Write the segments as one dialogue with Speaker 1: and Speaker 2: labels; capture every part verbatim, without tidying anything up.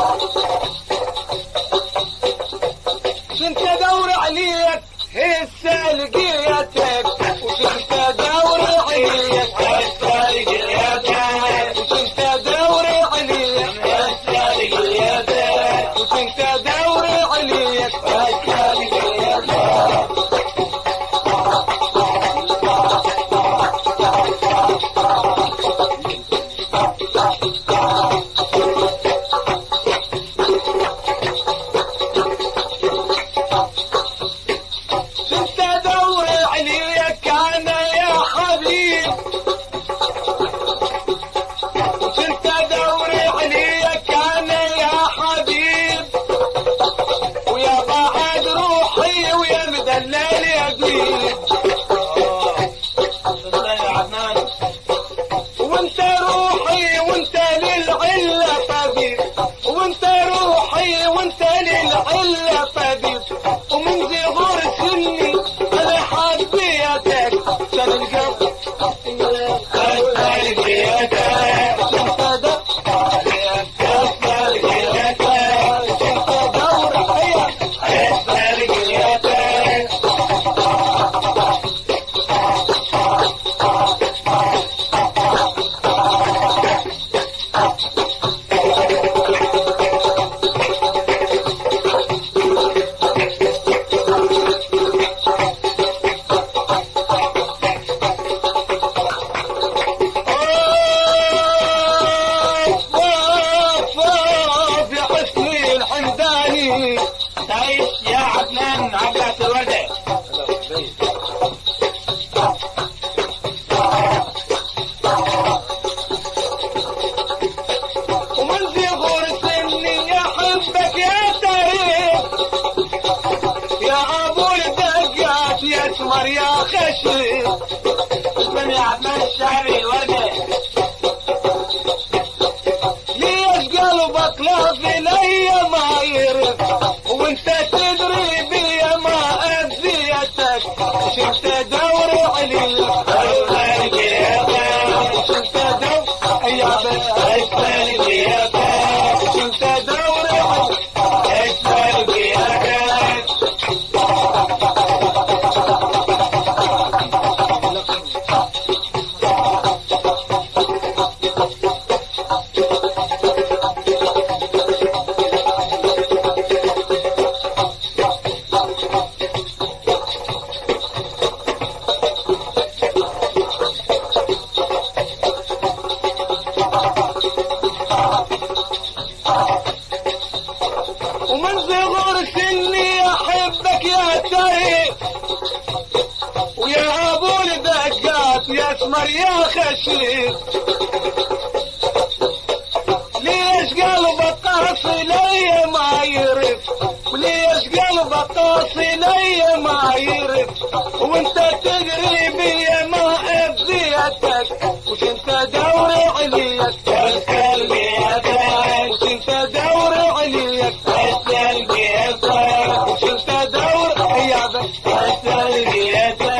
Speaker 1: كنت ادور عليك هسه لقيتك وكنت ادور عليك هسه لقيتك وكنت ادور عليك هسه لقيتك وكنت ادور عليك هسه لقيتك وانت روحي وانت للعلة طبيب وانت روحي وانت للعلة طبيب ومن صغر سني انا حبيتك عشان القلب اسالك يدك انت ده اسالك يدك انت دور حياتك اسالك يدك تعيش يا عدنان عباس الوردة ومن صغر سني احبك يا تاريخ يا ابو الدقات يا اسمر يا خشيش اسمعني يا عدنان الشعبي الوردة ليش قلبك لافي لي ما يرف وانت تدري بي ما اذيتك شفت دور علي اسالك يدك شفت دور يا اسالك يدك شفت دور علي اسالك يدك ومن صغر سني احبك يا تاريخ ويا ابو الدقات يا اسمر يا خشيش ليش قلبك قاسي لي ما يرف وليش قلبك قاسي لي ما يرف وانت تدري بي ما اذيتك وش انت دور عليك اسال بيدك وش انت دور عليك اسال بيدك وش انت دور عيادك اسال بيدك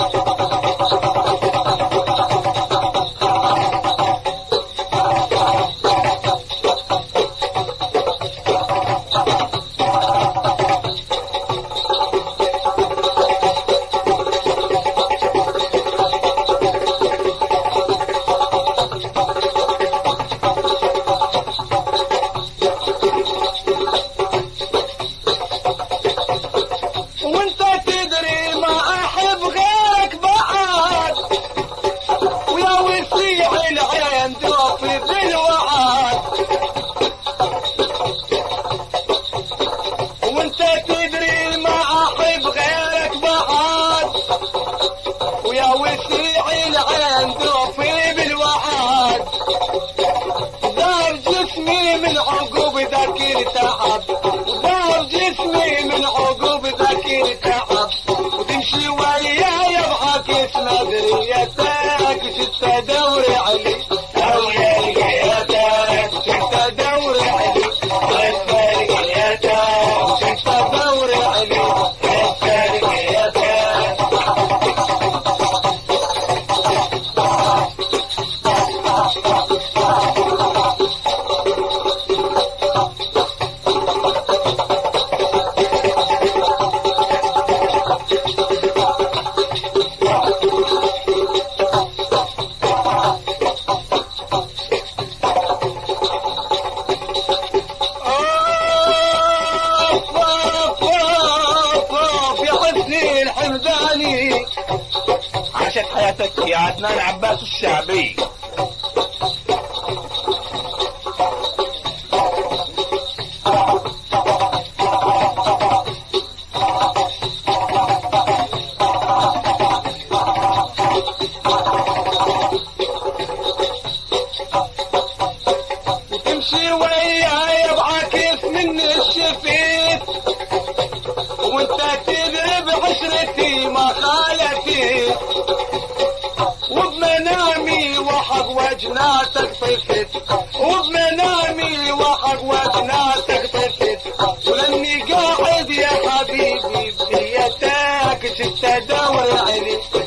Speaker 1: تعب ضار جسمي من عقوب ذاك تعب وتمشي وياي ابغاك اسمع دريتك وشت دوري علي دوري لقيتك وشت دوري علي اسفل لقيتك وشت دوري علي اسفل لقيتك سلامتك يا عدنان عباس الشعبي. وتمشي وياي بعاكس من الشفيت وانت تدري بعشرتي ما خالتي وبمنامي وحق وجناتك طفت وبمنامي وحق وجناتك طفت ولاني قاعد يا حبيبي بنيتك شفت دور علي